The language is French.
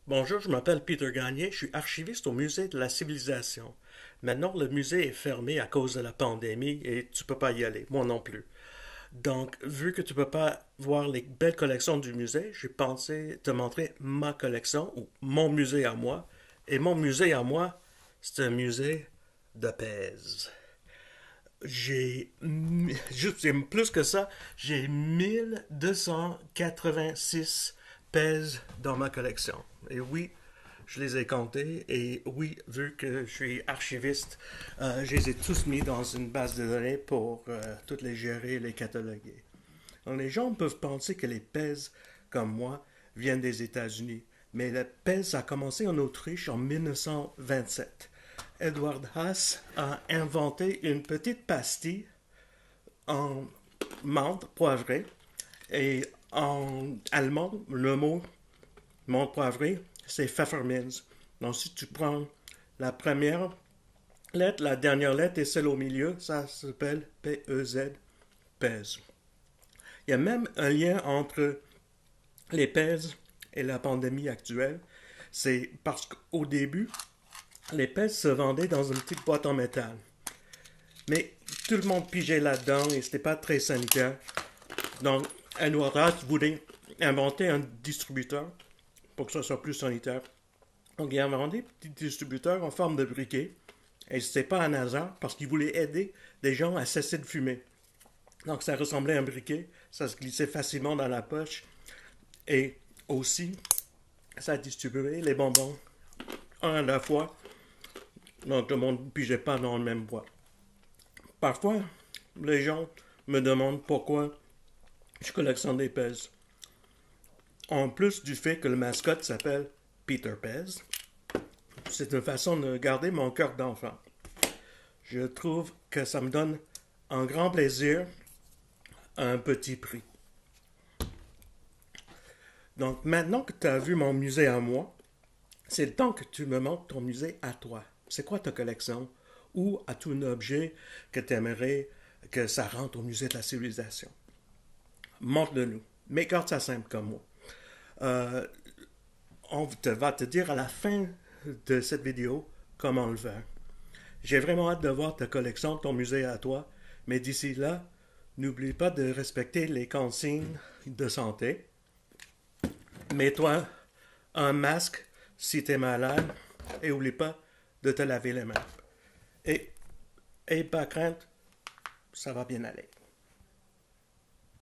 Bonjour, je m'appelle Peter Gagné, je suis archiviste au Musée de la Civilisation. Maintenant, le musée est fermé à cause de la pandémie et tu peux pas y aller, moi non plus. Donc, vu que tu peux pas voir les belles collections du musée, j'ai pensé te montrer ma collection ou mon musée à moi. Et mon musée à moi, c'est un musée de pèse. Juste plus que ça, j'ai 1286 pèses dans ma collection. Et oui, je les ai comptés. Et oui, vu que je suis archiviste, je les ai tous mis dans une base de données pour toutes les gérer et les cataloguer. Donc, les gens peuvent penser que les pèses, comme moi, viennent des États-Unis. Mais la pèse a commencé en Autriche en 1927. Edward Haas a inventé une petite pastille en menthe poivrée. Et en allemand, le mot menthe poivrée, c'est Pfefferminz. Donc, si tu prends la première lettre, la dernière lettre et celle au milieu, ça s'appelle P-E-Z, pèse. Il y a même un lien entre les pèses et la pandémie actuelle. C'est parce qu'au début, les pèses se vendaient dans une petite boîte en métal. Mais tout le monde pigeait là-dedans et c'était pas très sanitaire. Donc, Edward Haas voulait inventer un distributeur pour que ça soit plus sanitaire. Donc, il a inventé un petit distributeur en forme de briquet. Et c'était pas un hasard parce qu'il voulait aider des gens à cesser de fumer. Donc, ça ressemblait à un briquet. Ça se glissait facilement dans la poche. Et aussi, ça distribuait les bonbons un à la fois. Donc, le monde ne pigeait pas dans le même bois. Parfois, les gens me demandent pourquoi je collectionne des pèses. En plus du fait que le mascotte s'appelle Peter Pez, c'est une façon de garder mon cœur d'enfant. Je trouve que ça me donne un grand plaisir à un petit prix. Donc maintenant que tu as vu mon musée à moi, c'est le temps que tu me montres ton musée à toi. C'est quoi ta collection? Ou as-tu un objet que tu aimerais que ça rentre au musée de la civilisation? Montre-le nous. Mais garde ça simple comme moi. Euh, on va te dire à la fin de cette vidéo comment le faire. J'ai vraiment hâte de voir ta collection, ton musée à toi. Mais d'ici là, n'oublie pas de respecter les consignes de santé. Mets-toi un masque si tu es malade et n'oublie pas de te laver les mains. Et pas crainte, ça va bien aller.